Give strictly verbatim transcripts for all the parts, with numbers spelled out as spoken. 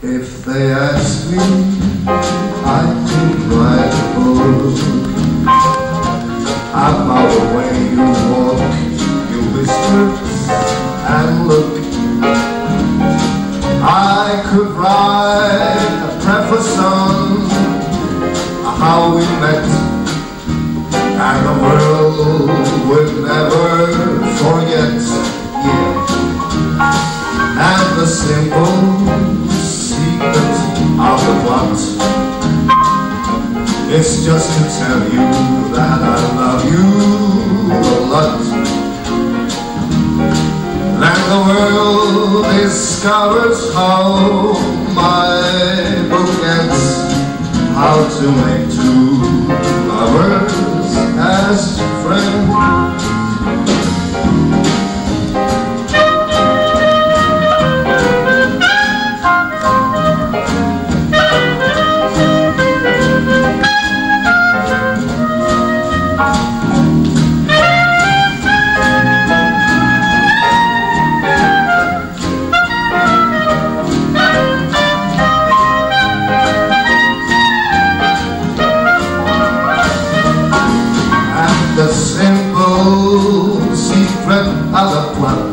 If they ask me, I could write a book about the way you walk, you whisper and look. I could write a preface on how we met, and the world would never forget. Yeah. And the simple secret of the plot is just to tell you that I love you a lot. And the world discovers how my book ends, how to make two lovers as friends. The simple secret of the plot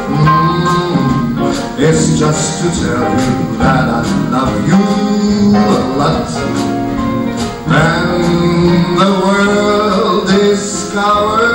mm, is just to tell you that I love you a lot. And the world discovers